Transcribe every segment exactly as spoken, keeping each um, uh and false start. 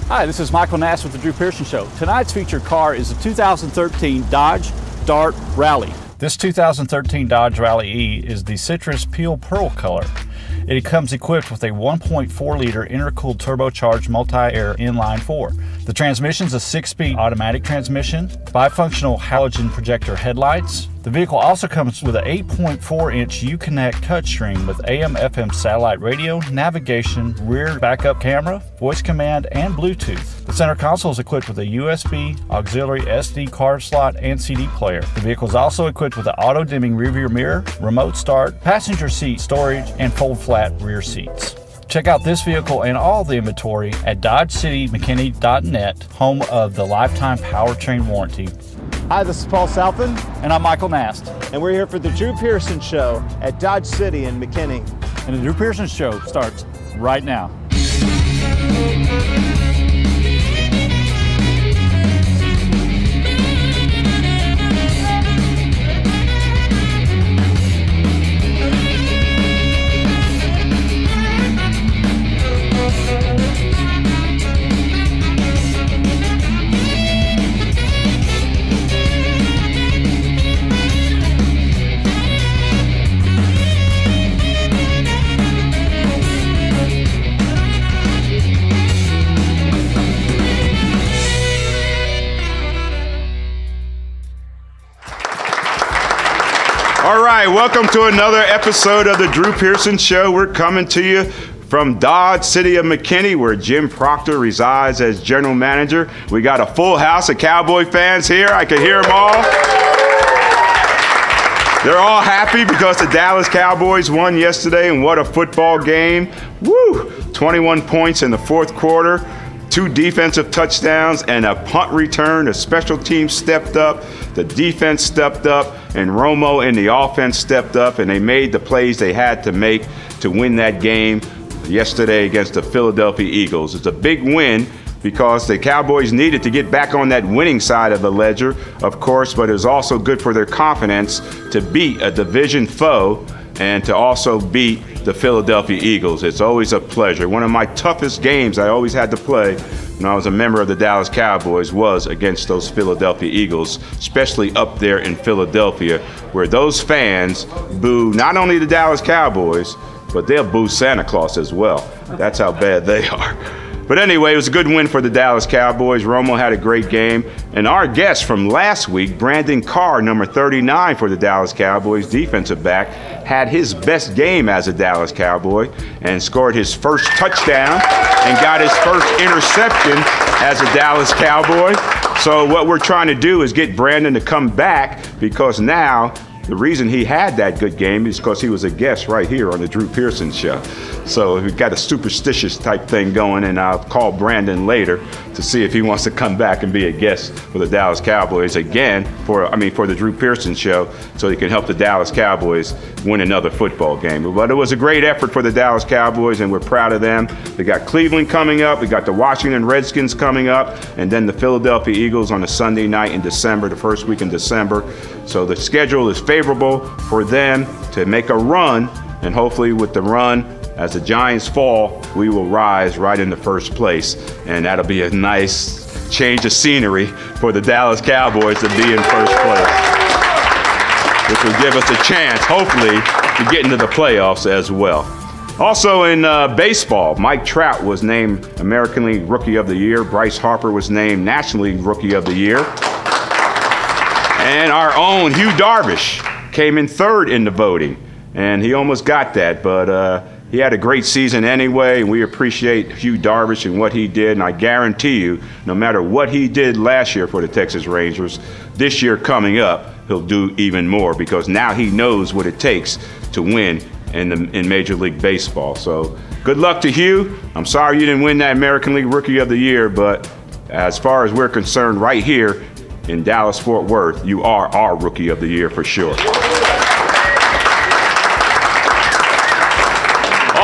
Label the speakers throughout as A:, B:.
A: Hi, this is Michael Nass with the Drew Pearson Show. Tonight's featured car is the two thousand thirteen Dodge Dart Rally. This two thousand thirteen Dodge Rally E is the citrus peel pearl color. It comes equipped with a one point four liter intercooled turbocharged multi-air inline four. The transmission is a six-speed automatic transmission, bifunctional halogen projector headlights. The vehicle also comes with an eight point four inch Uconnect touchscreen with A M F M satellite radio, navigation, rear backup camera, voice command, and Bluetooth. The center console is equipped with a U S B, auxiliary S D card slot, and C D player. The vehicle is also equipped with an auto-dimming rearview mirror, remote start, passenger seat storage, and fold-flat rear seats. Check out this vehicle and all the inventory at dodge city mckinney dot net, home of the lifetime powertrain warranty.
B: Hi, this is Paul Southland.
A: And I'm Michael Nast.
B: And we're here for the Drew Pearson Show at Dodge City in McKinney.
A: And the Drew Pearson Show starts right now.
C: All right, welcome to another episode of the Drew Pearson Show. We're coming to you from Dodge City of McKinney, where Jim Proctor resides as general manager. We got a full house of Cowboy fans here. I can hear them all. They're all happy because the Dallas Cowboys won yesterday, and what a football game. Woo! twenty-one points in the fourth quarter. Two defensive touchdowns and a punt return. The special team stepped up, the defense stepped up, and Romo and the offense stepped up, and they made the plays they had to make to win that game yesterday against the Philadelphia Eagles. It's a big win because the Cowboys needed to get back on that winning side of the ledger, of course, but it was also good for their confidence to beat a division foe and to also beat the Philadelphia Eagles. It's always a pleasure. One of my toughest games I always had to play when I was a member of the Dallas Cowboys was against those Philadelphia Eagles, especially up there in Philadelphia, where those fans boo not only the Dallas Cowboys, but they'll boo Santa Claus as well. That's how bad they are. But anyway, it was a good win for the Dallas Cowboys. Romo had a great game. And our guest from last week, Brandon Carr, number thirty-nine for the Dallas Cowboys, defensive back, had his best game as a Dallas Cowboy and scored his first touchdown and got his first interception as a Dallas Cowboy. So what we're trying to do is get Brandon to come back, because now the reason he had that good game is because he was a guest right here on the Drew Pearson Show. So we've got a superstitious type thing going, and I'll call Brandon later to see if he wants to come back and be a guest for the Dallas Cowboys again for, I mean, for the Drew Pearson Show, so he can help the Dallas Cowboys win another football game. But it was a great effort for the Dallas Cowboys, and we're proud of them. They got Cleveland coming up, we got the Washington Redskins coming up, and then the Philadelphia Eagles on a Sunday night in December, the first week in December. So the schedule is favorable for them to make a run, and hopefully with the run, as the Giants fall, we will rise right in the first place, and that'll be a nice change of scenery for the Dallas Cowboys to be in first place, which will give us a chance, hopefully, to get into the playoffs as well. Also in uh, baseball, Mike Trout was named American League Rookie of the Year. Bryce Harper was named National League Rookie of the Year. And our own Hugh Darvish came in third in the voting, and he almost got that, but uh, he had a great season anyway, and we appreciate Hugh Darvish and what he did, and I guarantee you, no matter what he did last year for the Texas Rangers, this year coming up, he'll do even more, because now he knows what it takes to win in, the, in Major League Baseball. So good luck to Hugh. I'm sorry you didn't win that American League Rookie of the Year, but as far as we're concerned right here in Dallas-Fort Worth, you are our Rookie of the Year for sure.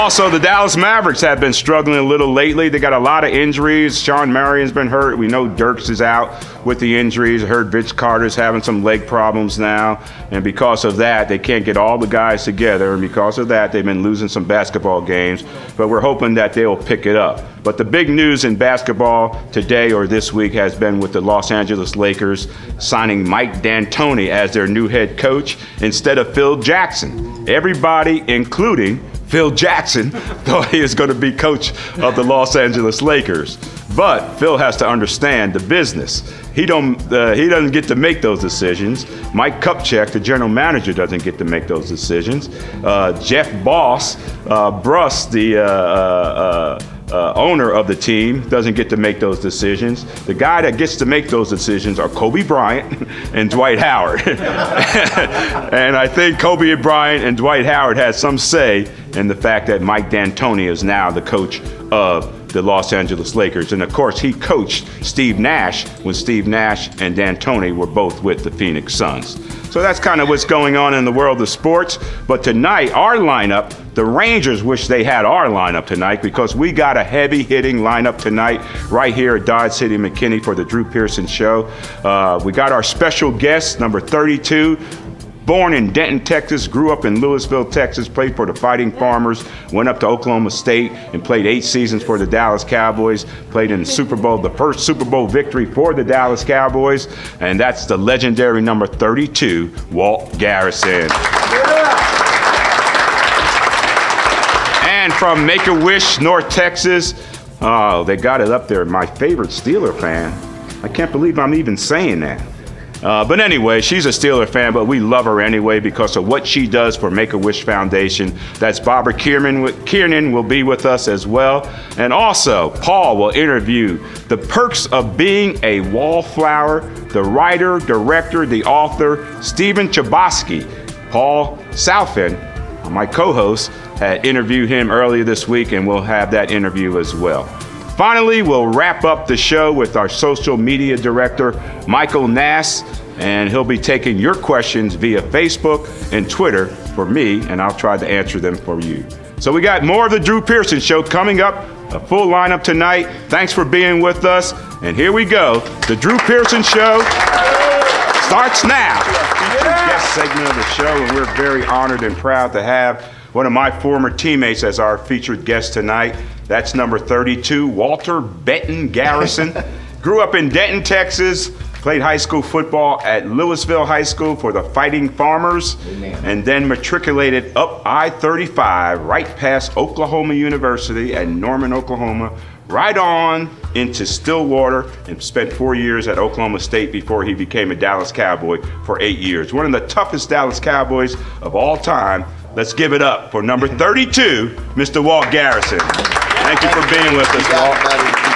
C: also, the Dallas Mavericks have been struggling a little lately. They got a lot of injuries. Sean Marion's been hurt. We know Dirks is out with the injuries. I heard Vince Carter's having some leg problems now. And because of that, they can't get all the guys together. And because of that, they've been losing some basketball games. But we're hoping that they'll pick it up. But the big news in basketball today or this week has been with the Los Angeles Lakers signing Mike D'Antoni as their new head coach instead of Phil Jackson. Everybody, including Phil Jackson, thought he was going to be coach of the Los Angeles Lakers. But Phil has to understand the business. He don't. Uh, he doesn't get to make those decisions. Mike Kupchak, the general manager, doesn't get to make those decisions. Uh, Jeff Boss, uh, Bruss, the uh, uh, uh, owner of the team, doesn't get to make those decisions. The guy that gets to make those decisions are Kobe Bryant and Dwight Howard. And I think Kobe Bryant and Dwight Howard had some say in the fact that Mike D'Antoni is now the coach of the Los Angeles Lakers. And of course, he coached Steve Nash when Steve Nash and D'Antoni were both with the Phoenix Suns. So that's kind of what's going on in the world of sports. But tonight, our lineup, the Rangers wish they had our lineup tonight because we got a heavy-hitting lineup tonight right here at Dodge City McKinney for the Drew Pearson Show. Uh, we got our special guest, number thirty-two, born in Denton, Texas, grew up in Louisville, Texas, played for the Fighting Farmers, went up to Oklahoma State and played eight seasons for the Dallas Cowboys, played in the Super Bowl, the first Super Bowl victory for the Dallas Cowboys, and that's the legendary number thirty-two, Walt Garrison. And from Make-A-Wish, North Texas, oh, they got it up there, my favorite Steeler fan. I can't believe I'm even saying that. Uh, but anyway, she's a Steeler fan, but we love her anyway because of what she does for Make-A-Wish Foundation. That's Barbara Kiernan, Kiernan will be with us as well. And also, Paul will interview the perks of being a wallflower, the writer, director, the author, Stephen Chbosky. Paul Southend, my co-host, had interviewed him earlier this week, and we'll have that interview as well. Finally, we'll wrap up the show with our social media director, Michael Nass, and he'll be taking your questions via Facebook and Twitter for me, and I'll try to answer them for you. So we got more of the Drew Pearson Show coming up, a full lineup tonight. Thanks for being with us, and here we go. The Drew Pearson Show starts now. Featured guest segment of the show, and we're very honored and proud to have one of my former teammates as our featured guest tonight. That's number thirty-two, Walter Benton Garrison. Grew up in Denton, Texas, played high school football at Louisville High School for the Fighting Farmers, Amen. And then matriculated up I thirty-five right past Oklahoma University at Norman, Oklahoma, right on into Stillwater, and spent four years at Oklahoma State before he became a Dallas Cowboy for eight years. One of the toughest Dallas Cowboys of all time. Let's give it up for number thirty-two, Mister Walt Garrison. Thank you for being with us, Walt.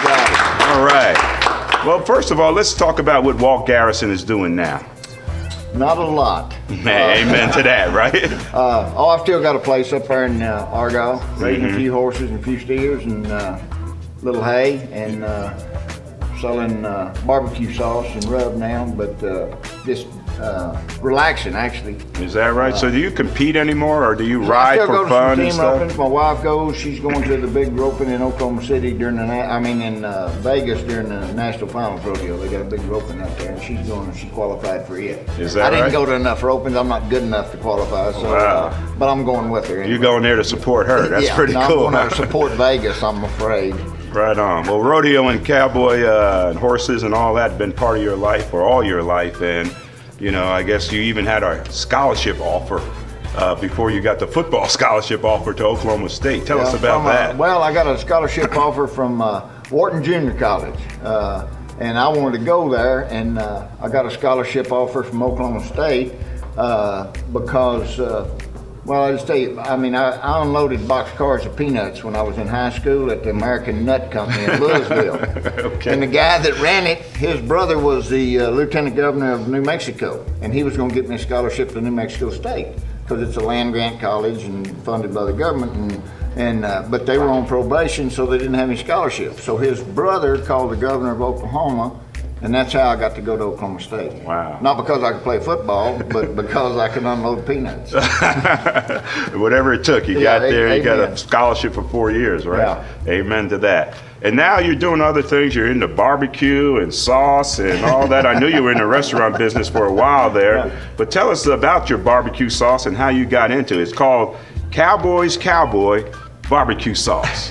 C: All right. Well, first of all, let's talk about what Walt Garrison is doing now.
D: Not a lot.
C: Hey, uh, amen to that, right?
D: Uh, oh, I've still got a place up there in uh, Argyle, raising mm-hmm. a few horses and a few steers and uh, little hay, and uh, selling uh, barbecue sauce and rub now, but uh, just uh, relaxing, actually.
C: Is that right? Uh, so do you compete anymore, or do you
D: I
C: ride
D: still
C: for
D: go to
C: fun
D: some
C: and
D: team
C: stuff?
D: roping. My wife goes. She's going to the big roping in Oklahoma City during the, I mean in uh, Vegas during the National Finals Rodeo. They got a big roping out there, and she's going. She qualified for it.
C: Is that
D: I didn't
C: right?
D: go to enough ropings. I'm not good enough to qualify. So,
C: wow.
D: uh, but I'm going with her. Anyway.
C: You're going there to support her. That's
D: yeah,
C: pretty
D: no,
C: cool.
D: I'm going to support Vegas, I'm afraid.
C: Right on. Well, rodeo and cowboy uh, and horses and all that have been part of your life or all your life, and you know, I guess you even had a scholarship offer uh, before you got the football scholarship offer to Oklahoma State. Tell yeah, us about
D: from,
C: that.
D: Uh, well, I got a scholarship offer from uh, Wharton Junior College, uh, and I wanted to go there, and uh, I got a scholarship offer from Oklahoma State uh, because. Uh, Well, I just tell you, I mean, I, I unloaded boxcars of peanuts when I was in high school at the American Nut Company in Louisville. Okay. And the guy that ran it, his brother was the uh, lieutenant governor of New Mexico, and he was going to get me a scholarship to New Mexico State because it's a land grant college and funded by the government. And, and uh, but they were on probation, so they didn't have any scholarships. So his brother called the governor of Oklahoma And that's how I got to go to Oklahoma State.
C: Wow.
D: Not because I could play football, but because I could unload peanuts.
C: Whatever it took, you
D: Yeah,
C: got there, you got
D: amen.
C: a scholarship for four years, right?
D: Yeah.
C: Amen to that. And now you're doing other things. You're into barbecue and sauce and all that. I knew you were in the restaurant business for a while there. But tell us about your barbecue sauce and how you got into it. It's called Cowboys Cowboy Barbecue Sauce.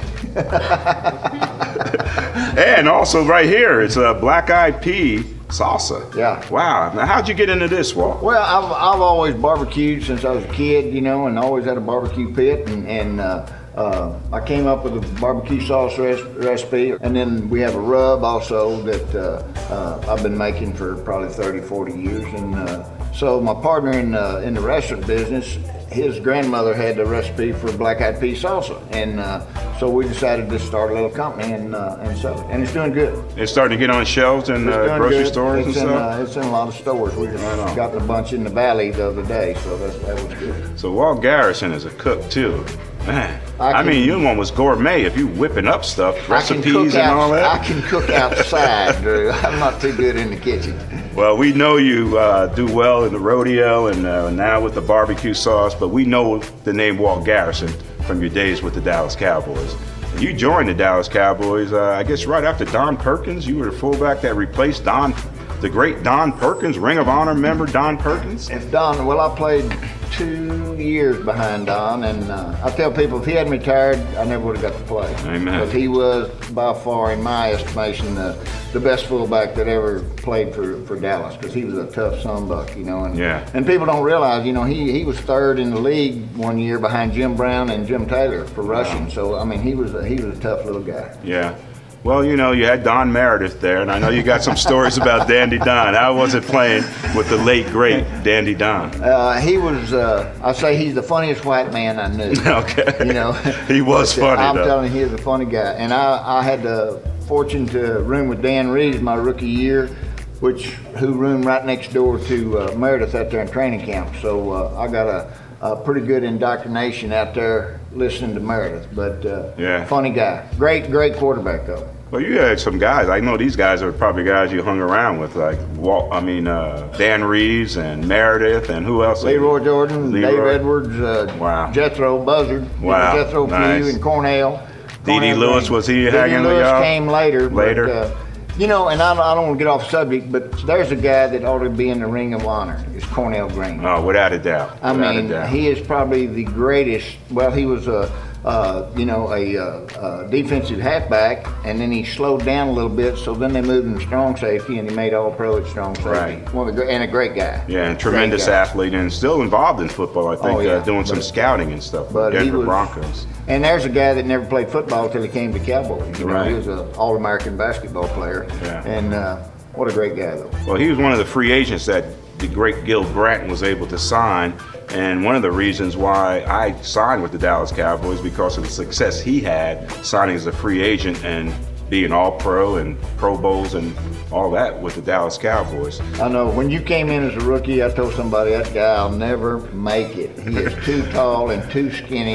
C: And also right here, it's a black eyed pea salsa.
D: Yeah.
C: Wow. Now, how'd you get into this, Walt?
D: Well, I've, I've always barbecued since I was a kid, you know, and always had a barbecue pit. And, and uh, uh, I came up with a barbecue sauce res recipe. And then we have a rub also that uh, uh, I've been making for probably thirty, forty years. And uh, so my partner in, uh, in the restaurant business, his grandmother had the recipe for black eyed pea salsa. And uh, so we decided to start a little company and, uh, and sell it. And it's doing good.
C: It's starting to get on shelves in
D: It's
C: uh,
D: doing
C: grocery
D: good.
C: stores
D: it's
C: and
D: in,
C: stuff?
D: Uh, it's in a lot of stores. We just
C: Right on.
D: got a bunch in the valley the other day, so that, that was good.
C: So Walt Garrison is a cook too. Man, I,
D: I can-
C: mean, you one was gourmet if you whipping up stuff,
D: I can
C: recipes
D: cook
C: and all
D: out-
C: that.
D: I can cook outside, Drew. I'm not too good in the kitchen.
C: Well, we know you uh, do well in the rodeo and uh, now with the barbecue sauce, but we know the name Walt Garrison from your days with the Dallas Cowboys. And you joined the Dallas Cowboys, uh, I guess, right after Don Perkins. You were the fullback that replaced Don, the great Don Perkins, Ring of Honor member Don Perkins.
D: If Don, well, I played two years behind Don, and uh, I tell people if he hadn't retired, I never would have got to play.
C: Amen.
D: But he was by far, in my estimation, the, the best fullback that ever played for, for Dallas, because he was a tough sunbuck, you know. And,
C: Yeah.
D: and people don't realize, you know, he, he was third in the league one year behind Jim Brown and Jim Taylor for rushing. So I mean, he was a, he was a tough little guy.
C: Yeah. Well, you know, you had Don Meredith there, and I know you got some stories about Dandy Don. How was it playing with the late, great Dandy Don?
D: Uh, he was, uh, I say he's the funniest white man I knew.
C: Okay.
D: You know.
C: He was
D: But, uh,
C: funny,
D: I'm
C: though.
D: telling you, he was a funny guy. And I, I had the fortune to room with Dan Reeves my rookie year, which who roomed right next door to uh, Meredith out there in training camp. So uh, I got a, a pretty good indoctrination out there listening to Meredith. But uh,
C: Yeah.
D: funny guy. Great, great quarterback, though.
C: Well, you had some guys. I know these guys are probably guys you hung around with, like Walt. I mean, uh, Dan Reeves and Meredith, and who else?
D: Leroy Jordan,
C: Leroy.
D: Dave Edwards, uh,
C: Wow.
D: Jethro Buzzard, you know,
C: Wow,
D: Jethro
C: nice.
D: Pugh, and Cornell.
C: Dee Dee
D: Cornell
C: Lewis,
D: Green.
C: was he
D: Dee Dee
C: hanging with
D: Lewis
C: y'all?
D: came later.
C: Later.
D: But, uh, you know, and I, I don't want to get off subject, but there's a guy that ought to be in the Ring of Honor. It's Cornell Green.
C: Oh, without a doubt.
D: I
C: Without a
D: mean,
C: doubt.
D: he is probably the greatest. Well, he was a, uh, you know, a, uh, uh defensive halfback, and then he slowed down a little bit. So then they moved him to strong safety, and he made All Pro at strong safety.
C: Right.
D: One of the, gr- and a great guy.
C: Yeah, and
D: Great
C: tremendous
D: guy.
C: athlete, and still involved in football. I think
D: Oh, yeah.
C: uh, doing some
D: But-
C: scouting and stuff.
D: But
C: with
D: he
C: Denver
D: was,
C: Broncos.
D: and there's a guy that never played football until he came to Cowboys. You know,
C: Right.
D: he was an All-American basketball player.
C: Yeah.
D: And uh, what a great guy, though.
C: Well, he was one of the free agents that the great Gil Brandt was able to sign, and one of the reasons why I signed with the Dallas Cowboys because of the success he had signing as a free agent and being All-Pro and Pro Bowls and all that with the Dallas Cowboys.
D: I know when you came in as a rookie, I told somebody that guy will never make it. He is too tall and too skinny,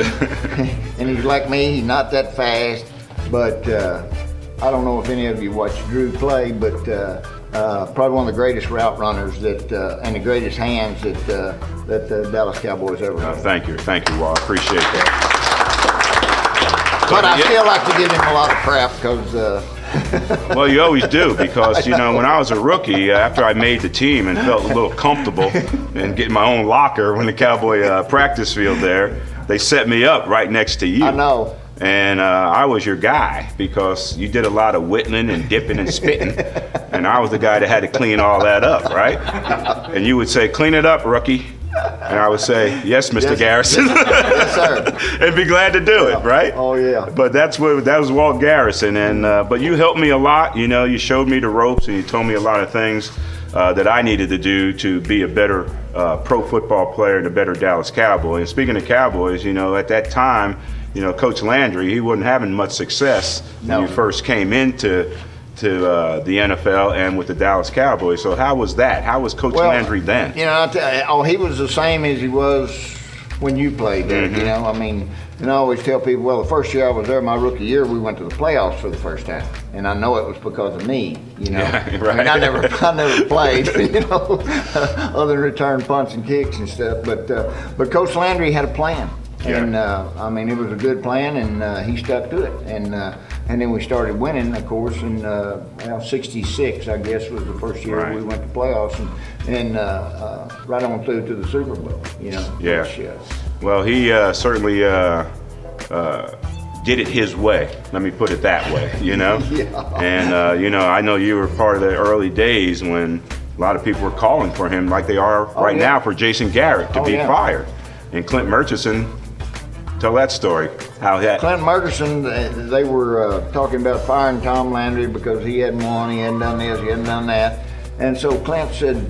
D: and he's like me. He's not that fast. But uh, I don't know if any of you watched Drew play, but uh, uh, probably one of the greatest route runners that uh, and the greatest hands that uh, that the Dallas Cowboys ever
C: Uh,
D: had.
C: thank you, thank you, Walt. Appreciate that.
D: But I
C: Yeah.
D: still like to give him a lot of crap because. Uh,
C: Well, you always do because, you know, when I was a rookie, uh, after I made the team and felt a little comfortable and getting my own locker when the Cowboy uh, practice field there, they set me up right next to you.
D: I know.
C: And uh, I was your guy because you did a lot of whittling and dipping and spitting. And I was the guy that had to clean all that up, right? And you would say, clean it up, rookie. And I would say, yes, Mister
D: Yes.
C: Garrison.
D: Yes, sir.
C: And be glad to do it, right?
D: Oh, yeah.
C: But that's what that was Walt Garrison, and uh, but you helped me a lot. You know, you showed me the ropes, and you told me a lot of things uh, that I needed to do to be a better uh, pro football player and a better Dallas Cowboy. And speaking of Cowboys, you know, at that time, you know, Coach Landry, he wasn't having much success
D: No.
C: when you first came into to uh, the N F L and with the Dallas Cowboys. So how was that? How was Coach
D: Well,
C: Landry then?
D: You know, I tell you, oh, he was the same as he was when you played there.
C: Mm-hmm.
D: You know, I mean, And I always tell people, well, the first year I was there, my rookie year, we went to the playoffs for the first time, and I know it was because of me. You know,
C: yeah, right.
D: I mean, I never, I never played, you know, other than return punts and kicks and stuff. But, uh, but Coach Landry had a plan,
C: yeah.
D: and uh, I mean, it was a good plan, and uh, he stuck to it. And uh, and then we started winning, of course, in uh, well, sixty-six, I guess, was the first year
C: right.
D: we went to playoffs, and, and uh, uh, right on through to the Super Bowl. You know.
C: Yeah.
D: Which, uh,
C: Well, he uh, certainly uh, uh, did it his way. Let me put it that way, you know?
D: Yeah.
C: And, uh, you know, I know you were part of the early days when a lot of people were calling for him like they are
D: Oh,
C: right
D: yeah.
C: now for Jason Garrett to
D: Oh,
C: be
D: yeah.
C: fired. And Clint Murchison, tell that story. How that.
D: Clint Murchison, they were uh, talking about firing Tom Landry because he hadn't won, he hadn't done this, he hadn't done that. And so Clint said,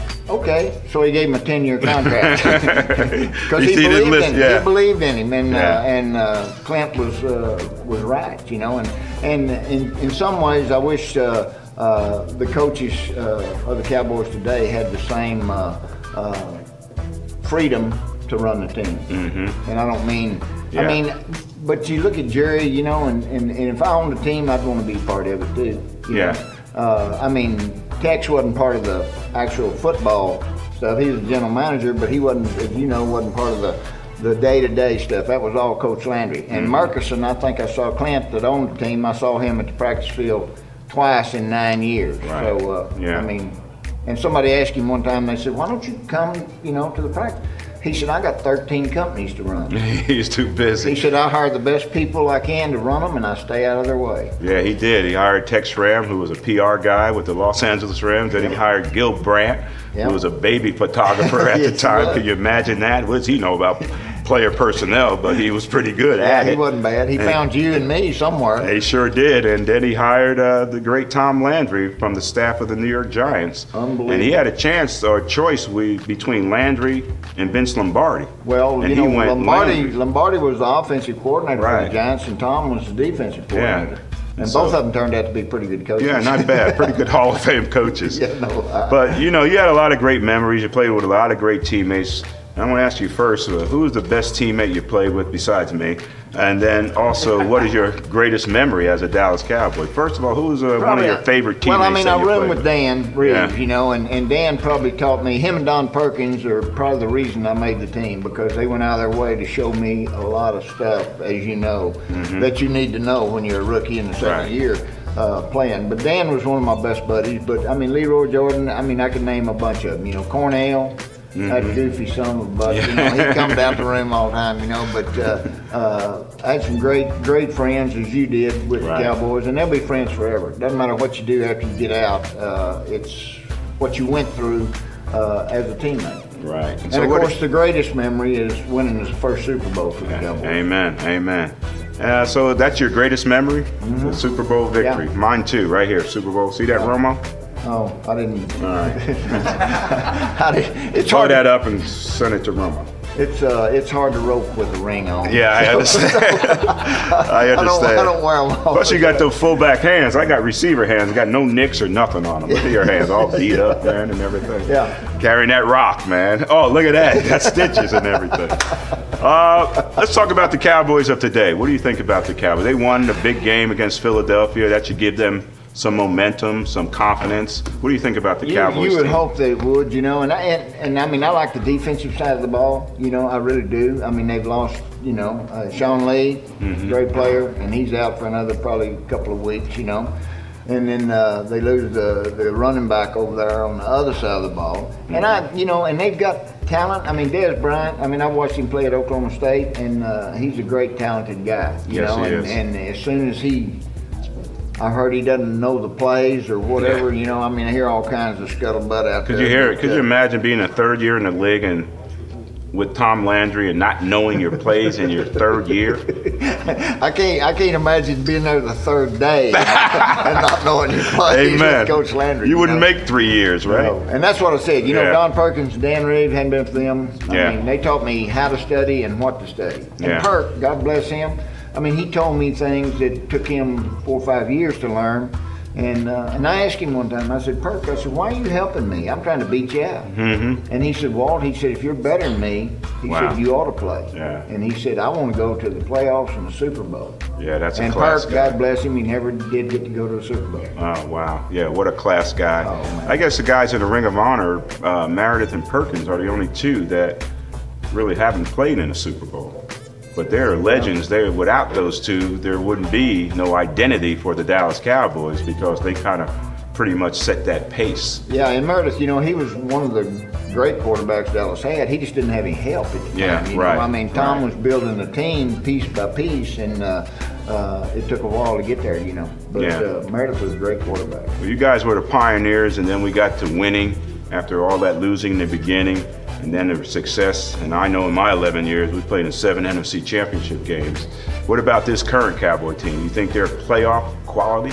D: okay, so he gave him a ten-year contract because he,
C: he
D: believed
C: listen,
D: in
C: yeah.
D: he believed in him, and
C: Yeah.
D: uh, and uh, Clint was uh, was right, you know. And and in, in some ways, I wish uh, uh, the coaches uh, of the Cowboys today had the same uh, uh, freedom to run the team.
C: Mm-hmm.
D: And I don't mean,
C: Yeah.
D: I mean, but you look at Jerry, you know, and, and, and if I owned a team, I'd want to be part of it too. you
C: Yeah.
D: know. Uh, I mean, Tex wasn't part of the actual football stuff. He was the general manager, but he wasn't, as you know, wasn't part of the the day-to-day stuff. That was all Coach Landry. And
C: Mm-hmm.
D: Murchison, I think I saw Clint that owned the team. I saw him at the practice field twice in nine years.
C: Right.
D: So, uh,
C: Yeah.
D: I mean, and somebody asked him one time, they said, why don't you come, you know, to the practice? He said, I got thirteen companies to run.
C: He's too busy.
D: He said, I hire the best people I can to run them, and I stay out of their way.
C: Yeah, he did. He hired Tex Ram, who was a P R guy with the Los Angeles Rams. Then he hired Gil Brandt,
D: Yeah.
C: who was a baby photographer at
D: Yes,
C: the
D: he
C: time.
D: was.
C: Can you imagine that? What does he know about player personnel? But he was pretty good
D: Yeah,
C: at
D: he
C: it.
D: wasn't bad. He
C: And
D: found you and me somewhere.
C: He sure did. And then he hired uh, the great Tom Landry from the staff of the New York Giants.
D: Unbelievable.
C: And he had a chance or a choice we, between Landry and Vince Lombardi.
D: Well,
C: and
D: you
C: he
D: know,
C: went
D: Lombardi
C: Landry.
D: Lombardi was the offensive coordinator for
C: Right.
D: the Giants, and Tom was the defensive
C: Yeah.
D: coordinator. And
C: So-
D: both of them turned out to be pretty good coaches.
C: Yeah, not bad. Pretty good Hall of Fame coaches.
D: Yeah, no, I-
C: But, you know, you had a lot of great memories. You played with a lot of great teammates. I want to ask you first, uh, who was the best teammate you played with besides me? And then also, what is your greatest memory as a Dallas Cowboy? First of all, who was uh, one of
D: Probably-
C: your favorite teammates?
D: Well, I mean,
C: that
D: I
C: you
D: roomed
C: played
D: with Dan Reeves,
C: Yeah.
D: you know, and, and Dan probably taught me, him and Don Perkins are probably the reason I made the team, because they went out of their way to show me a lot of stuff, as you know, that you need to know when you're a rookie in the second
C: Right.
D: year uh, playing. But Dan was one of my best buddies. But, I mean, Leroy Jordan, I mean, I could name a bunch of them. You know, Cornell. That goofy son of a buck, you know, he'd come down to the room all the time, you know, but uh, uh, I had some great, great friends, as you did with
C: Right.
D: the Cowboys, and they'll be friends forever. Doesn't matter what you do after you get out, uh, it's what you went through uh, as a teammate.
C: Right.
D: And
C: So
D: of
C: what
D: course,
C: is-
D: the greatest memory is winning the first Super Bowl for the Cowboys.
C: Amen. Amen. Uh, so that's your greatest memory? The Super Bowl victory.
D: Yeah.
C: Mine too, right here, Super Bowl. See that, Romo?
D: Oh, I didn't.
C: All right.
D: I didn't it's
C: Throw
D: hard.
C: that up and send it to Romo.
D: It's uh, it's hard to rope with a ring on.
C: Yeah, I understand. I
D: I don't,
C: understand.
D: I don't wear them.
C: Plus, you got those fullback hands. I got receiver hands. Got no nicks or nothing on them. Look at your hands, all beat up, man, and everything.
D: Yeah.
C: Carrying that rock, man. Oh, look at that. Got stitches and everything. Uh, let's talk about the Cowboys of today. What do you think about the Cowboys? They won the big game against Philadelphia. That should give them some momentum, some confidence. What do you think about the
D: You,
C: Cowboys
D: you would
C: team?
D: hope they would, you know, and, I, and and I mean I like the defensive side of the ball, you know, I really do. I mean they've lost, you know, uh, Sean Lee,
C: Mm-hmm.
D: great player, and he's out for another probably couple of weeks, you know. And then uh, they lose the, the running back over there on the other side of the ball. And I, you know, and they've got talent. I mean, Dez Bryant, I mean, I watched him play at Oklahoma State, and uh, he's a great, talented guy, you
C: Yes,
D: know.
C: he
D: and,
C: is.
D: and as soon as he I heard he doesn't know the plays or whatever,
C: Yeah.
D: you know. I mean, I hear all kinds of scuttlebutt out
C: Could
D: there.
C: you hear it?
D: but,
C: Could
D: uh,
C: you imagine being a third year in the league and with Tom Landry and not knowing your plays in your third year?
D: I can't. I can't imagine being there the third day and not knowing your plays
C: Amen.
D: with Coach Landry.
C: You wouldn't
D: know?
C: make three years, right?
D: No. And that's what I said. You know,
C: Yeah.
D: Don Perkins, Dan Reeves, hadn't been for them. I
C: Yeah.
D: mean, they taught me how to study and what to study. And
C: Yeah.
D: Perk, God bless him. I mean, he told me things that took him four or five years to learn. And uh, and I asked him one time, I said, Perk, I said, why are you helping me? I'm trying to beat you out.
C: Mm-hmm.
D: And he said, Walt, he said, if you're better than me, he
C: Wow.
D: said, you ought to play.
C: Yeah.
D: And he said, I want to go to the playoffs and the Super Bowl.
C: Yeah, that's a
D: And
C: class
D: Perk,
C: guy.
D: God bless him, he never did get to go to the Super Bowl.
C: Oh, wow. Yeah, what a class guy.
D: Oh, man.
C: I guess the guys in the Ring of Honor, uh, Meredith and Perkins, are the only two that really haven't played in a Super Bowl. But they're legends. They without those two, there wouldn't be no identity for the Dallas Cowboys because they kind of pretty much set that pace.
D: Yeah, and Meredith, you know, he was one of the great quarterbacks Dallas had. He just didn't have any help at the time.
C: Yeah,
D: you
C: right,
D: know? I mean, Tom
C: right.
D: was building the team piece by piece, and uh, uh, it took a while to get there, you know. But
C: Yeah.
D: uh, Meredith was a great quarterback.
C: Well, you guys were the pioneers, and then we got to winning after all that losing in the beginning, and then the success. And I know in my eleven years, we played in seven N F C championship games. What about this current Cowboy team? You think they're playoff quality?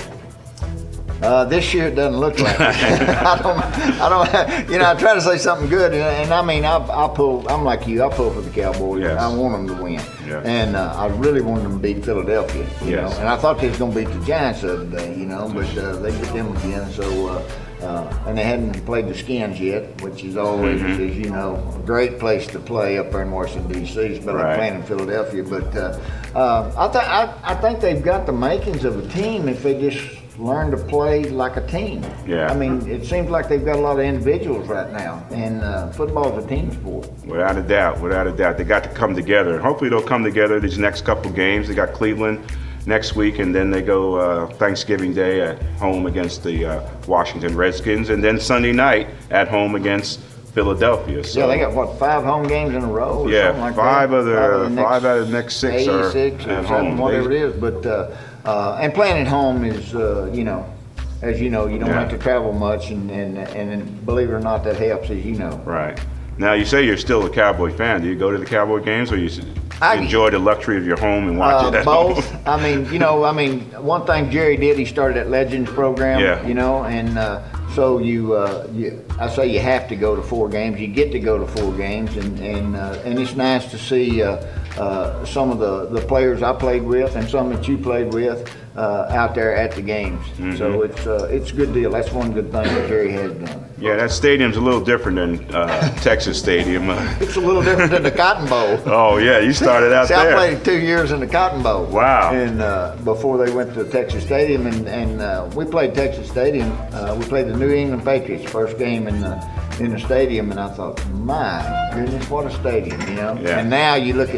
D: Uh, this year it doesn't look like it. I don't, I don't, you know, I try to say something good, and, and I mean, I, I pull, I'm like you, I pull for the Cowboys.
C: Yes.
D: I want them to win.
C: Yeah.
D: And uh, I really wanted them to beat Philadelphia, you
C: Yes.
D: know, and I thought they was going to beat the Giants the other day, you know, but uh, they beat them again, so, uh, uh, and they hadn't played the Skins yet, which is always,
C: Mm-hmm.
D: as you know, a great place to play up there in Washington, D C, it's better
C: Right.
D: than playing in Philadelphia, but uh, uh, I, th- I, I think they've got the makings of a team if they just learn to play like a team.
C: Yeah.
D: I mean, it seems like they've got a lot of individuals right now, and uh, football is a team sport.
C: Without a doubt, without a doubt. They got to come together. Hopefully they'll come together these next couple games. They got Cleveland next week, and then they go uh, Thanksgiving Day at home against the uh, Washington Redskins, and then Sunday night at home against Philadelphia. So,
D: Yeah, they got, what, five home games in a row or
C: Yeah,
D: something like
C: five
D: that?
C: of the- five out of the next six
D: eight,
C: are
D: six or
C: at
D: seven,
C: home.
D: whatever
C: They-
D: it is. But, uh, uh, and playing at home is, uh, you know, as you know, you don't
C: Yeah.
D: have to travel much, and, and, and believe it or not, that helps, as you know.
C: Right. Now, you say you're still a Cowboy fan. Do you go to the Cowboy games, or you s-
D: I-
C: enjoy the luxury of your home and watch
D: Uh,
C: it at
D: both.
C: home?
D: I mean, you know, I mean, one thing Jerry did, he started that Legends program.
C: Yeah.
D: You know, and uh, so you, uh, you, I say you have to go to four games. You get to go to four games, and and uh, and it's nice to see uh, uh, some of the the players I played with and some that you played with uh, out there at the games.
C: Mm-hmm.
D: So it's uh, it's a good deal. That's one good thing that Jerry has done.
C: Yeah, that stadium's a little different than uh, Texas Stadium.
D: It's a little different than the Cotton Bowl.
C: Oh, yeah, you started out
D: See,
C: there.
D: I played two years in the Cotton Bowl.
C: Wow.
D: And uh, before they went to Texas Stadium, and, and uh, we played Texas Stadium. Uh, we played the New England Patriots, first game in the in the stadium, and I thought, my goodness, what a stadium, you know.
C: Yeah.
D: And now you look at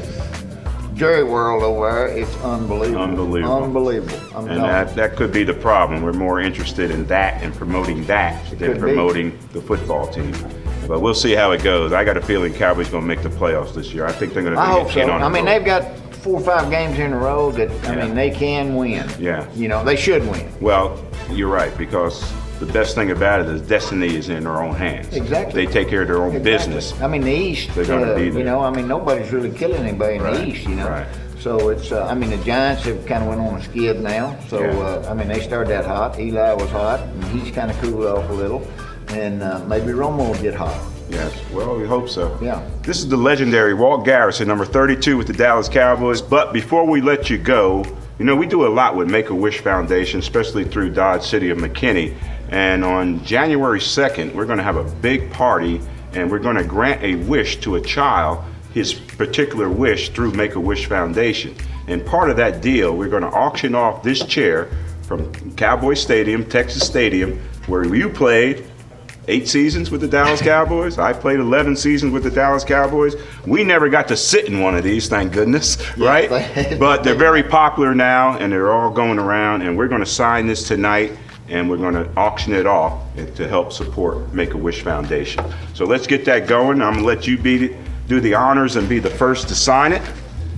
D: Jerry World over there, it's unbelievable.
C: Unbelievable.
D: Unbelievable. I'm
C: And
D: telling
C: that,
D: you.
C: that could be the problem. We're more interested in that and promoting that
D: could
C: than
D: be.
C: promoting the football team. But we'll see how it goes. I got a feeling Cowboys going to make the playoffs this year. I think they're going to
D: I
C: be
D: hope so.
C: in on
D: I
C: the
D: mean,
C: road.
D: they've got four or five games in a row that, I
C: Yeah.
D: mean, they can win.
C: Yeah.
D: You know, they should win.
C: Well, you're right, because the best thing about it is destiny is in their own hands.
D: Exactly.
C: They take care of their own
D: Exactly.
C: business.
D: I mean, the East,
C: They're gonna
D: uh,
C: be
D: you
C: there.
D: know, I mean, nobody's really killing anybody in
C: Right,
D: the East, you know.
C: right.
D: So it's, uh, I mean, the Giants have kind of went on a skid now. So,
C: Yeah.
D: uh, I mean, they started that hot. Eli was hot, and he's kind of cooled off a little. And uh, maybe Romo will get hot.
C: Yes, well, we hope so.
D: Yeah.
C: This is the legendary Walt Garrison, number thirty-two with the Dallas Cowboys. But before we let you go, you know, we do a lot with Make-A-Wish Foundation, especially through Dodge City of McKinney. And on January second, we're going to have a big party, and we're going to grant a wish to a child, his particular wish, through Make-A-Wish Foundation. And part of that deal, we're going to auction off this chair from Cowboy Stadium, Texas Stadium, where you played eight seasons with the Dallas Cowboys. I played eleven seasons with the Dallas Cowboys. We never got to sit in one of these, thank goodness, right?
D: they-
C: But they're very popular now, and they're all going around, and we're going to sign this tonight, and we're going to auction it off to help support Make-A-Wish Foundation. So let's get that going. I'm going to let you be, do the honors and be the first to sign it,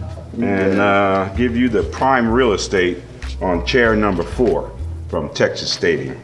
C: and uh, give you the prime real estate on chair number four from Texas Stadium.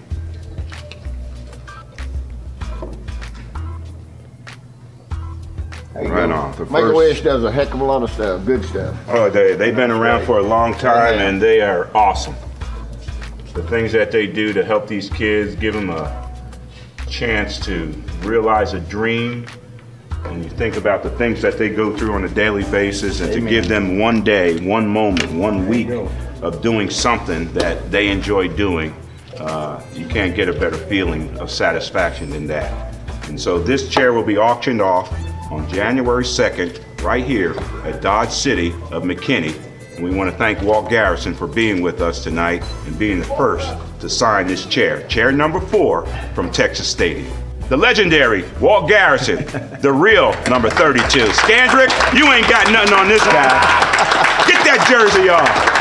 D: There you
C: Right
D: go.
C: on. The
D: Make-A-Wish
C: first-
D: does a heck of a lot of stuff, good stuff.
C: Oh, they, they've been around for a long time, and they are awesome. The things that they do to help these kids, give them a chance to realize a dream, and you think about the things that they go through on a daily basis, and to
D: Amen.
C: give them one day, one moment, one week
D: go.
C: of doing something that they enjoy doing, Uh, you can't get a better feeling of satisfaction than that. And so this chair will be auctioned off on January second, right here at Dodge City of McKinney. And we want to thank Walt Garrison for being with us tonight and being the first to sign this chair, chair number four from Texas Stadium. The legendary Walt Garrison, the real number thirty-two. Scandrick, you ain't got nothing on this guy. Get that jersey on.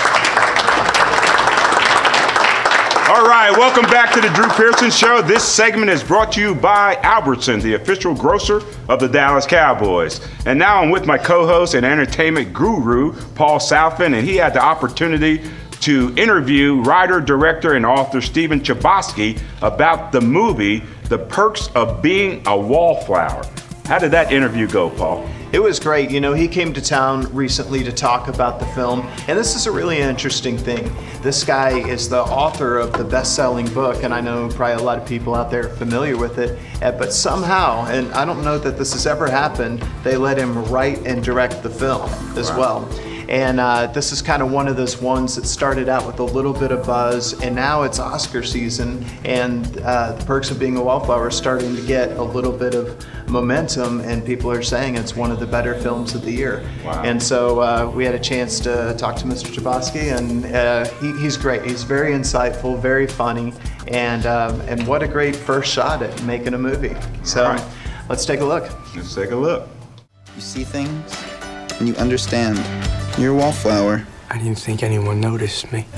C: All right, welcome back to the Drew Pearson Show. This segment is brought to you by Albertsons, the official grocer of the Dallas Cowboys. And now I'm with my co-host and entertainment guru, Paul Southon, and he had the opportunity to interview writer, director, and author Stephen Chbosky about the movie, The Perks of Being a Wallflower. How did that interview go, Paul?
E: It was great. You know, he came to town recently to talk about the film, and this is a really interesting thing. This guy is the author of the best-selling book, and I know probably a lot of people out there are familiar with it, but somehow, and I don't know that this has ever happened, they let him write and direct the film as
C: Wow.
E: well. And uh, this is kind of one of those ones that started out with a little bit of buzz, and now it's Oscar season, and uh, The Perks of Being a Wallflower is starting to get a little bit of momentum, and people are saying it's one of the better films of the year.
C: Wow.
E: And so uh, we had a chance to talk to Mister Chbosky, and uh, he, he's great. He's very insightful, very funny, and um, and what a great first shot at making a movie. So
C: All right.
E: let's take a look.
C: Let's take a look.
F: You see things, and you understand. You're a wallflower.
G: I didn't think anyone noticed me.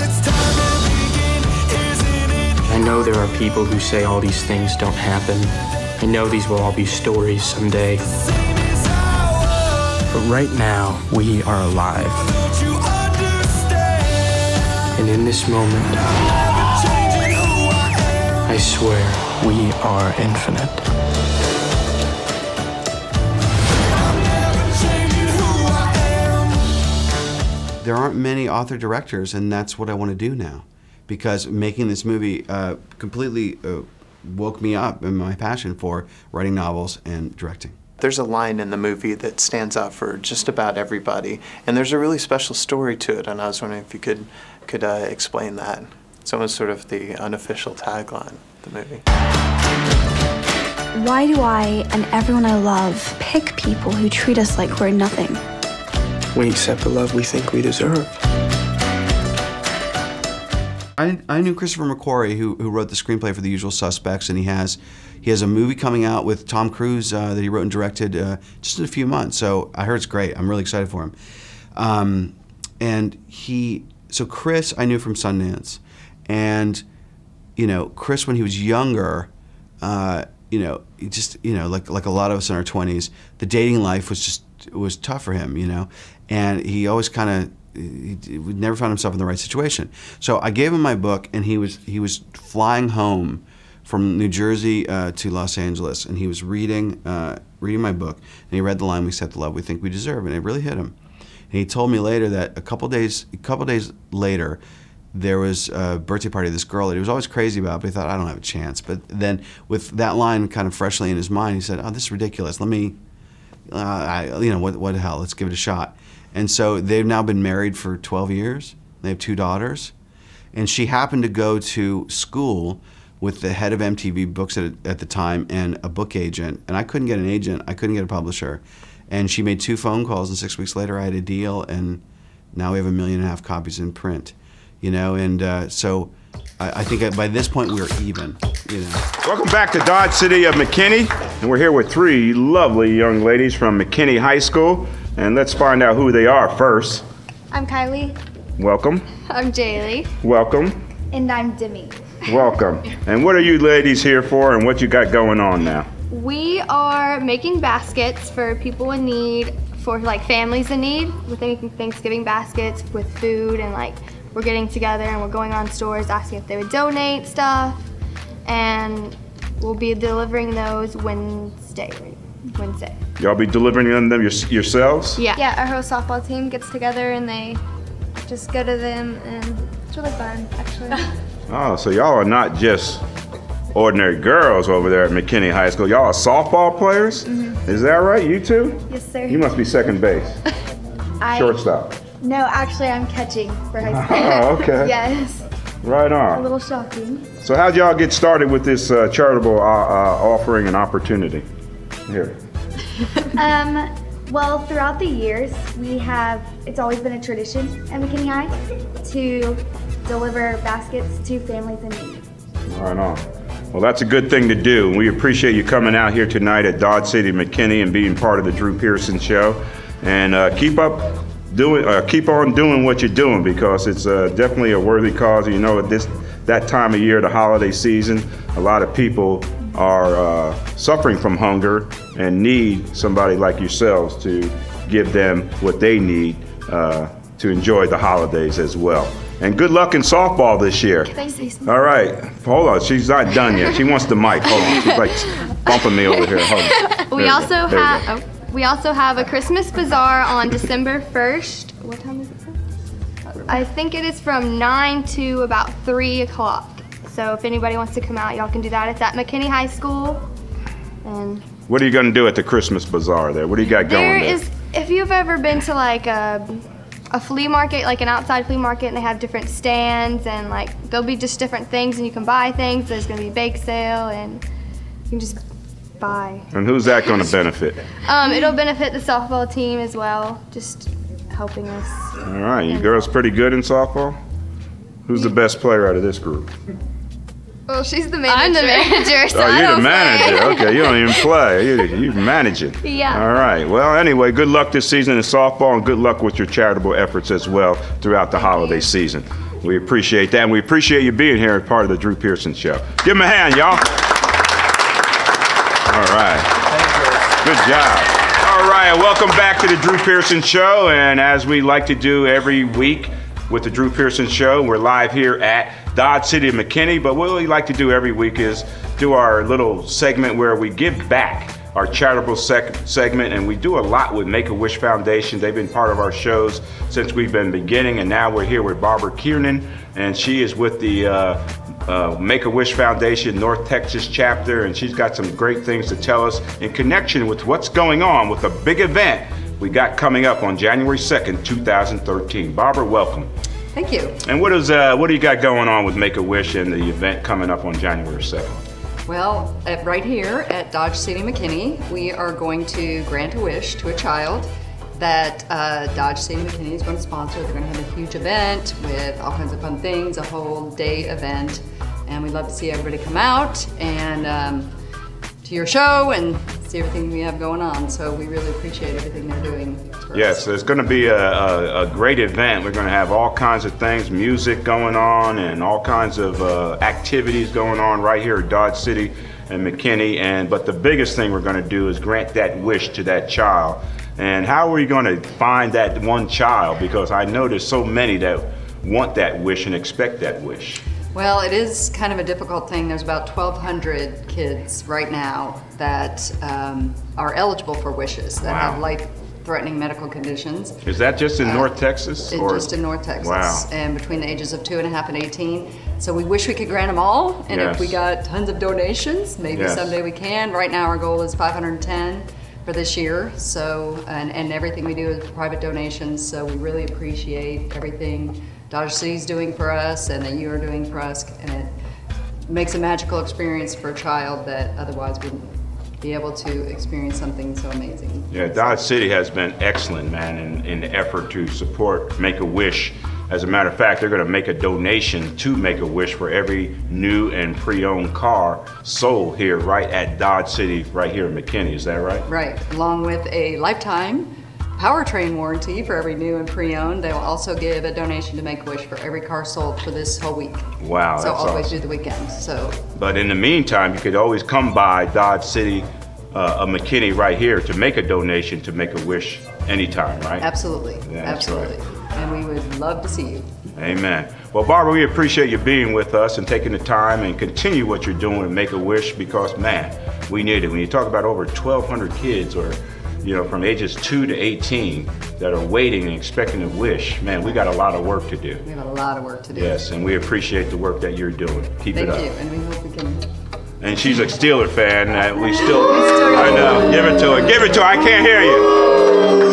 G: I know there are people who say all these things don't happen. I know these will all be stories someday. But right now, we are alive. And in this moment, I swear, we are infinite.
H: There aren't many author-directors, and that's what I want to do now, because making this movie uh, completely uh, woke me up in my passion for writing novels and directing.
E: There's a line in the movie that stands out for just about everybody, and there's a really special story to it, and I was wondering if you could, could uh, explain that. It's almost sort of the unofficial tagline of the movie.
I: Why do I and everyone I love pick people who treat us like we're nothing?
G: We accept the love we think we deserve.
H: I, I knew Christopher McQuarrie, who, who wrote the screenplay for The Usual Suspects, and he has he has a movie coming out with Tom Cruise uh, that he wrote and directed uh, just in a few months. So I heard it's great. I'm really excited for him. Um, and he, so Chris, I knew from Sundance, and you know, Chris when he was younger, uh, you know, he just you know, like like a lot of us in our twenties, the dating life was just was tough for him, you know, and he always kind of. He never found himself in the right situation. So I gave him my book, and he was he was flying home from New Jersey uh, to Los Angeles, and he was reading uh, reading my book, and he read the line, "We accept the love we think we deserve," and it really hit him. And he told me later that a couple days a couple days later, there was a birthday party of this girl that he was always crazy about, but he thought, I don't have a chance. But then with that line kind of freshly in his mind, he said, "Oh, this is ridiculous. Let me, uh, I, you know, what what the hell? Let's give it a shot." And so they've now been married for twelve years. They have two daughters. And she happened to go to school with the head of M T V Books at, at the time and a book agent. And I couldn't get an agent. I couldn't get a publisher. And she made two phone calls, and six weeks later I had a deal, and now we have a million and a half copies in print. You know, and uh, so I, I think by this point we were even, you know.
C: Welcome back to Dodge City of McKinney. And we're here with three lovely young ladies from McKinney High School. And let's find out who they are first.
J: I'm Kylie.
C: Welcome.
J: I'm Jaylee.
C: Welcome.
J: And I'm Demi.
C: Welcome. And what are you ladies here for, and what you got going on now?
J: We are making baskets for people in need, for like families in need. We're making Thanksgiving baskets with food, and like we're getting together and we're going on stores asking if they would donate stuff. And we'll be delivering those Wednesday. Wednesday.
C: Y'all be delivering them your, yourselves?
J: Yeah.
K: Yeah, our whole softball team gets together and they just go to them, and it's really fun, actually.
C: Oh, so y'all are not just ordinary girls over there at McKinney High School. Y'all are softball players? Mm-hmm. Is that right, you two?
K: Yes, sir.
C: You must be second base.
K: I,
C: Shortstop.
K: No, actually I'm catching for high school.
C: Oh, okay.
K: Yes.
C: Right on.
K: A little shocking.
C: So how'd y'all get started with this uh, charitable uh, uh, offering and opportunity? Here.
L: um, well, throughout the years, we have, it's always been a tradition at McKinney High to deliver baskets to families in need.
C: Right on. Well, that's a good thing to do. We appreciate you coming out here tonight at Dodge City McKinney and being part of the Drew Pearson Show. And uh, keep up doing, uh, keep on doing what you're doing, because it's uh, definitely a worthy cause. You know, at this that time of year, the holiday season, a lot of people are uh, suffering from hunger and need somebody like yourselves to give them what they need uh, to enjoy the holidays as well. And good luck in softball this year.
J: Can I say something?
C: All right, hold on, she's not done yet. She wants the mic, hold on. She's like bumping me over here, hold on.
J: We
C: There
J: also
C: you go. There you
J: have oh, we also have a Christmas bazaar on December first. What time is it from? I think it is from nine to about three o'clock. So if anybody wants to come out, y'all can do that. It's at McKinney High School. And
C: What are you gonna do at the Christmas bazaar there? What do you got going
J: there
C: there?
J: is, if you've ever been to like a, a flea market, like an outside flea market, and they have different stands, and like there'll be just different things, and you can buy things. There's gonna be a bake sale, and you can just buy.
C: And who's that gonna benefit?
J: Um, it'll benefit the softball team as well, just helping us.
C: All right, you girls pretty good in softball? Who's the best player out of this group?
J: Well, she's the manager. I'm the manager, so
C: Oh,
J: I
C: you're
J: don't
C: the manager.
J: play.
C: Okay, you don't even play. You, you manage it.
J: Yeah.
C: All right. Well, anyway, good luck this season in softball, and good luck with your charitable efforts as well throughout the holiday season. We appreciate that, and we appreciate you being here as part of the Drew Pearson Show. Give him a hand, y'all. All right. Good job. All right, welcome back to the Drew Pearson Show, and as we like to do every week with the Drew Pearson Show, we're live here at Dodge City McKinney, but what we like to do every week is do our little segment where we give back, our charitable sec segment, and we do a lot with Make-A-Wish Foundation. They've been part of our shows since we've been beginning, and now we're here with Barbara Kiernan, and she is with the uh, uh, Make-A-Wish Foundation North Texas chapter, and she's got some great things to tell us in connection with what's going on with a big event we got coming up on January second, two thousand thirteen. Barbara, welcome.
M: Thank you.
C: And what is uh, what do you got going on with Make-A-Wish and the event coming up on January second?
M: Well, at, right here at Dodge City McKinney, we are going to grant a wish to a child that uh, Dodge City McKinney is going to sponsor. They're going to have a huge event with all kinds of fun things, a whole day event, and we'd love to see everybody come out and um, to your show and see everything we have going on. So we really appreciate everything they're doing.
C: Yes, it's going to be a, a, a great event. We're going to have all kinds of things, music going on, and all kinds of uh, activities going on right here at Dodge City and McKinney. And but the biggest thing we're going to do is grant that wish to that child. And how are we going to find that one child? Because I know there's so many that want that wish and expect that wish.
M: Well, it is kind of a difficult thing. There's about twelve hundred kids right now that um, are eligible for wishes, that
C: Wow.
M: have life-threatening medical conditions.
C: Is that just in
M: Uh,
C: North Texas?
M: It,
C: or?
M: just in North Texas.
C: Wow.
M: And between the ages of two and a half and eighteen. So we wish we could grant them all. And
C: Yes.
M: if we got tons of donations, maybe
C: Yes.
M: someday we can. Right now our goal is five hundred ten for this year. So, and, and everything we do is private donations. So we really appreciate everything Dodge City's doing for us and that you are doing for us. And it makes a magical experience for a child that otherwise wouldn't be able to experience something so amazing.
C: Yeah, Dodge City has been excellent, man, in, in the effort to support Make-A-Wish. As a matter of fact, they're going to make a donation to Make-A-Wish for every new and pre-owned car sold here right at Dodge City, right here in McKinney. Is that right?
M: Right, along with a lifetime powertrain warranty for every new and pre-owned. They will also give a donation to Make-A-Wish for every car sold for this whole week.
C: Wow,
M: So
C: that's
M: all the way
C: awesome.
M: through the weekend. So
C: But in the meantime, you could always come by Dodge City, uh, of McKinney right here to make a donation to Make-A-Wish anytime, right?
M: absolutely,
C: Yeah, that's
M: absolutely. And we would love to see you.
C: Amen. Well, Barbara, we appreciate you being with us and taking the time and continue what you're doing with Make-A-Wish, because, man, we need it. When you talk about over twelve hundred kids, or, you know, from ages two to eighteen that are waiting and expecting a wish, man, we got a lot of work to do.
M: We have a lot of work to do.
C: Yes, and we appreciate the work that you're doing. Keep
M: Thank
C: it up.
M: you, and we hope we can.
C: And she's a Steeler fan. Uh, we still, I know. Give it to her. Give it to her. I can't hear you.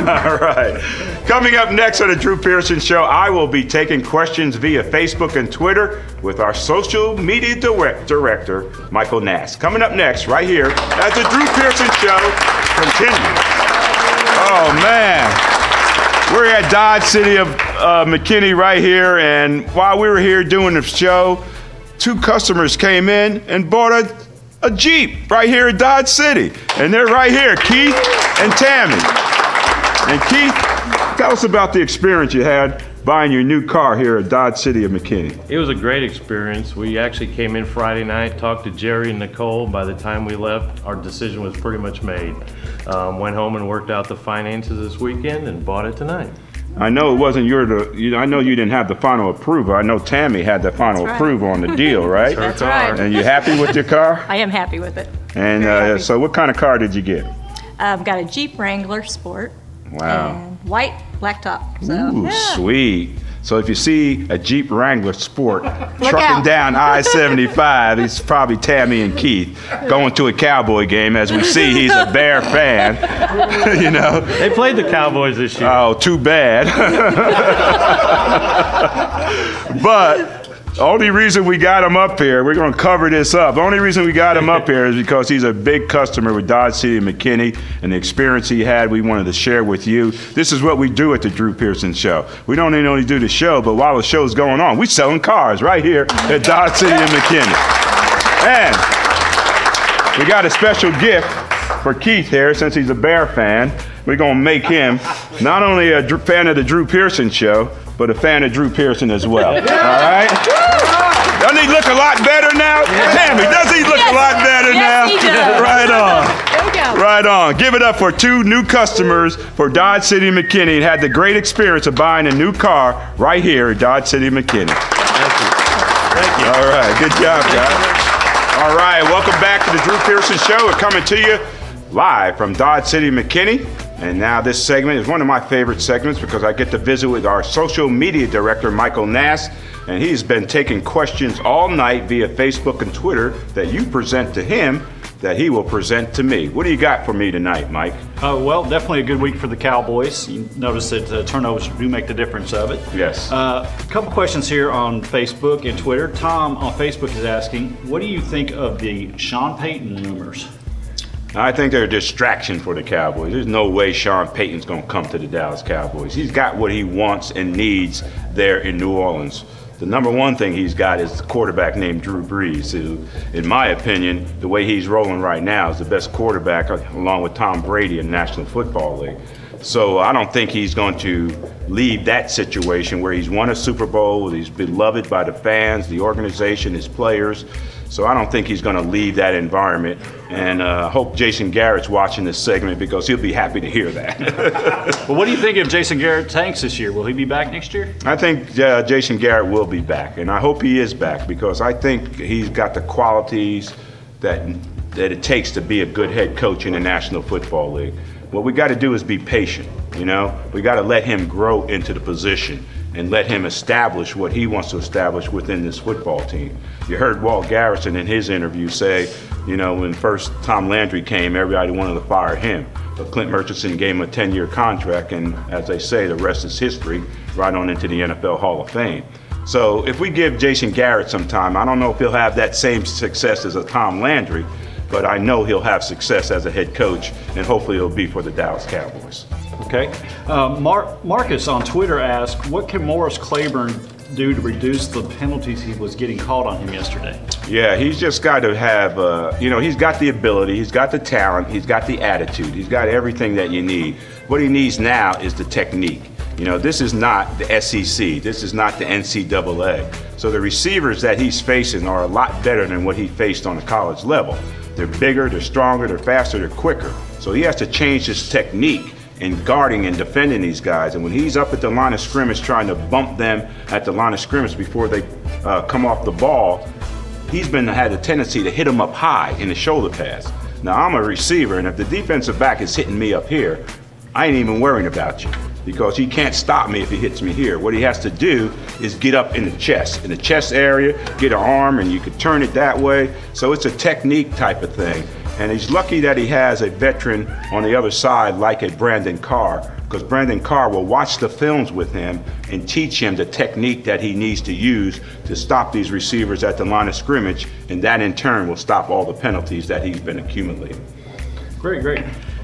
C: All right. Coming up next on the Drew Pearson Show, I will be taking questions via Facebook and Twitter with our social media direct director, Michael Nass. Coming up next, right here, as the Drew Pearson Show continues. Oh, man. We're at Dodge City of uh, McKinney right here, and while we were here doing the show, two customers came in and bought a, a Jeep right here at Dodge City. And they're right here, Keith and Tammy. And Keith, tell us about the experience you had buying your new car here at Dodge City of McKinney.
N: It was a great experience. We actually came in Friday night, talked to Jerry and Nicole. By the time we left, our decision was pretty much made. Um, went home and worked out the finances this weekend and bought it tonight.
C: I know it wasn't your, you, I know you didn't have the final approval. I know Tammy had the final
O: That's right.
C: approval on the deal, right?
O: That's right.
C: And you happy with your car?
O: I am happy with it.
C: And uh, so what kind of car did you get?
O: I've got a Jeep Wrangler Sport.
C: Wow.
O: And white blacktop. So,
C: Ooh,
O: yeah.
C: sweet. So if you see a Jeep Wrangler Sport trucking
O: out.
C: down I seventy-five, it's probably Tammy and Keith going to a Cowboy game. As we see, he's a Bear fan. You know,
N: they played the Cowboys this year.
C: Oh, too bad. But the only reason we got him up here, we're going to cover this up. The only reason we got him up here is because he's a big customer with Dodge City and McKinney, and the experience he had, we wanted to share with you. This is what we do at the Drew Pearson Show. We don't only do the show, but while the show's going on, we're selling cars right here at Dodge City and McKinney. And we got a special gift for Keith here, since he's a Bear fan. We're going to make him not only a fan of the Drew Pearson Show, but a fan of Drew Pearson as well. All right? Doesn't he look a lot better now? Tammy, does he look yes. a lot better
O: yes,
C: now?
O: He does.
C: Right on.
O: There we go.
C: Right on. Give it up for two new customers for Dodge City McKinney and had the great experience of buying a new car right here at Dodge City McKinney.
N: Thank you. Thank you.
C: All right. Good job, guys. All right. Welcome back to the Drew Pearson Show. We're coming to you live from Dodge City McKinney. And now this segment is one of my favorite segments because I get to visit with our social media director, Michael Nass, and he's been taking questions all night via Facebook and Twitter that you present to him that he will present to me. What do you got for me tonight, Mike?
A: Uh, well, definitely a good week for the Cowboys. You notice that uh, turnovers do make the difference of it.
C: Yes.
A: Uh, a couple questions here on Facebook and Twitter. Tom on Facebook is asking, what do you think of the Sean Payton rumors?
C: I think they're a distraction for the Cowboys. There's no way Sean Payton's going to come to the Dallas Cowboys. He's got what he wants and needs there in New Orleans. The number one thing he's got is the quarterback named Drew Brees, who, in my opinion, the way he's rolling right now is the best quarterback along with Tom Brady in the National Football League. So I don't think he's going to leave that situation where he's won a Super Bowl, he's beloved by the fans, the organization, his players. So I don't think he's going to leave that environment. And I uh, hope Jason Garrett's watching this segment because he'll be happy to hear that.
A: Well, what do you think if Jason Garrett tanks this year? Will he be back next year?
C: I think uh, Jason Garrett will be back. And I hope he is back because I think he's got the qualities that, that it takes to be a good head coach in the National Football League. What we got to do is be patient, you know? We got to let him grow into the position and let him establish what he wants to establish within this football team. You heard Walt Garrison in his interview say, you know, when first Tom Landry came, everybody wanted to fire him. But Clint Murchison gave him a ten-year contract, and as they say, the rest is history, right on into the N F L Hall of Fame. So if we give Jason Garrett some time, I don't know if he'll have that same success as a Tom Landry, but I know he'll have success as a head coach, and hopefully it'll be for the Dallas Cowboys.
A: Okay. Uh, Mar Marcus on Twitter asked, what can Morris Claiborne do to reduce the penalties he was getting called on him yesterday?
C: Yeah, he's just got to have, uh, you know, he's got the ability, he's got the talent, he's got the attitude, he's got everything that you need. What he needs now is the technique. You know, this is not the S E C, this is not the N C double A. So the receivers that he's facing are a lot better than what he faced on the college level. They're bigger, they're stronger, they're faster, they're quicker. So he has to change his technique in guarding and defending these guys. And when he's up at the line of scrimmage trying to bump them at the line of scrimmage before they uh, come off the ball, he's been had a tendency to hit them up high in the shoulder pads. Now I'm a receiver, and if the defensive back is hitting me up here, I ain't even worrying about you because he can't stop me if he hits me here. What he has to do is get up in the chest, in the chest area, get an arm, and you can turn it that way. So it's a technique type of thing. And he's lucky that he has a veteran on the other side like a Brandon Carr because Brandon Carr will watch the films with him and teach him the technique that he needs to use to stop these receivers at the line of scrimmage, and that in turn will stop all the penalties that he's been accumulating.
A: Great, great.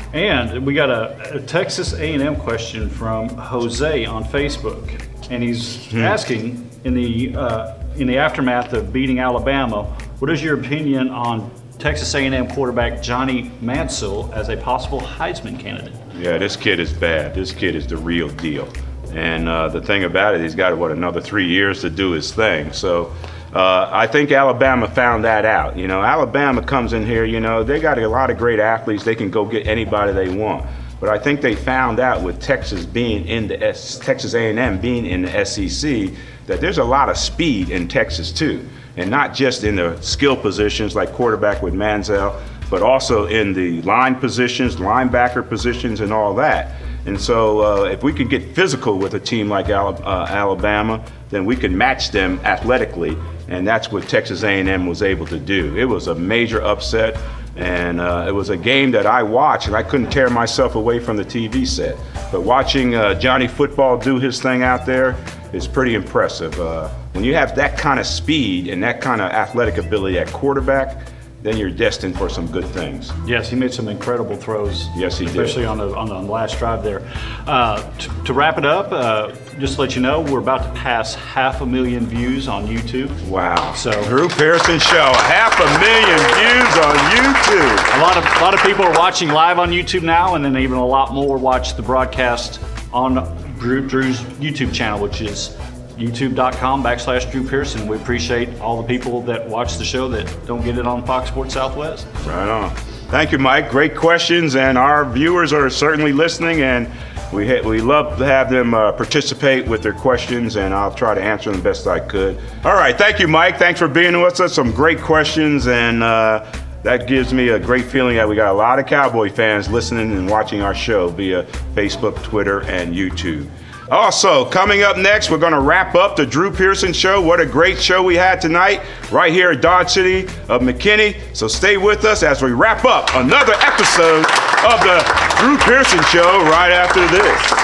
A: And we got a, a Texas A and M question from Jose on Facebook, and he's hmm. asking, in the uh, in the aftermath of beating Alabama, what is your opinion on Texas A and M quarterback Johnny Manziel as a possible Heisman candidate?
C: Yeah, this kid is bad. This kid is the real deal. And uh, the thing about it, he's got, what, another three years to do his thing. So uh, I think Alabama found that out. You know, Alabama comes in here, you know, they got a lot of great athletes. They can go get anybody they want. But I think they found out with Texas being in the S Texas A and M being in the S E C that there's a lot of speed in Texas too. And not just in the skill positions like quarterback with Manziel, but also in the line positions, linebacker positions, and all that. And so uh, if we can get physical with a team like Al uh, Alabama, then we can match them athletically. And that's what Texas A and M was able to do. It was a major upset, and uh, it was a game that I watched, and I couldn't tear myself away from the T V set. But watching uh, Johnny Football do his thing out there is pretty impressive. Uh, when you have that kind of speed and that kind of athletic ability at quarterback, then you're destined for some good things.
A: Yes, he made some incredible throws.
C: Yes, he
A: especially
C: did.
A: on the, on the last drive there. Uh, to wrap it up, uh, just to let you know, we're about to pass half a million views on YouTube.
C: Wow.
A: So
C: Drew Pearson Show, half a million views on YouTube.
A: A lot of, a lot of people are watching live on YouTube now, and then even a lot more watch the broadcast on Drew, Drew's YouTube channel, which is youtube.com backslash Drew Pearson. We appreciate all the people that watch the show that don't get it on Fox Sports Southwest.
C: Right on. Thank you, Mike. Great questions, and our viewers are certainly listening, and we ha we love to have them uh, participate with their questions, and I'll try to answer them the best I could. All right, thank you, Mike. Thanks for being with us. Some great questions, and uh, that gives me a great feeling that we got a lot of Cowboy fans listening and watching our show via Facebook, Twitter, and YouTube. Also, coming up next, we're going to wrap up the Drew Pearson Show. What a great show we had tonight right here at Dodge City of McKinney. So stay with us as we wrap up another episode of the Drew Pearson Show right after this.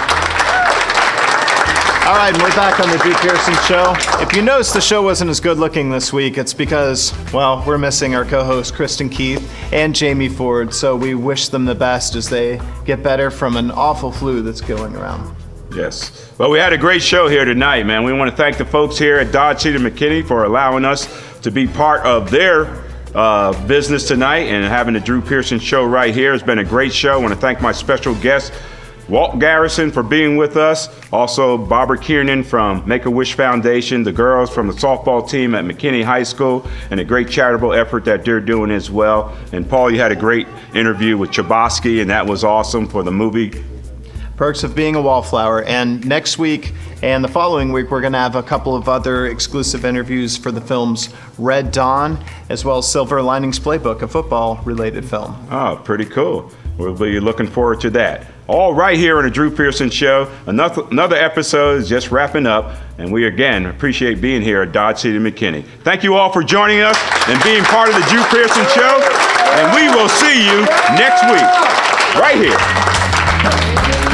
E: All right, and we're back on the Drew Pearson Show. If you noticed the show wasn't as good looking this week, it's because, well, we're missing our co-hosts Kristen Keith and Jamie Ford, so we wish them the best as they get better from an awful flu that's going around.
C: Yes. Well, we had a great show here tonight, man. We want to thank the folks here at Dodge City McKinney for allowing us to be part of their uh, business tonight and having the Drew Pearson Show right here. It's been a great show. I want to thank my special guest, Walt Garrison, for being with us. Also, Barbara Kiernan from Make-A-Wish Foundation, the girls from the softball team at McKinney High School, and a great charitable effort that they're doing as well. And Paul, you had a great interview with Chbosky, and that was awesome for the movie
E: Perks of Being a Wallflower. And next week and the following week, we're going to have a couple of other exclusive interviews for the films Red Dawn, as well as Silver Linings Playbook, a football-related film.
C: Oh, pretty cool. We'll be looking forward to that. All right here on the Drew Pearson Show. Another, another episode is just wrapping up, and we again appreciate being here at Dodge City McKinney. Thank you all for joining us and being part of the Drew Pearson Show, and we will see you next week right here.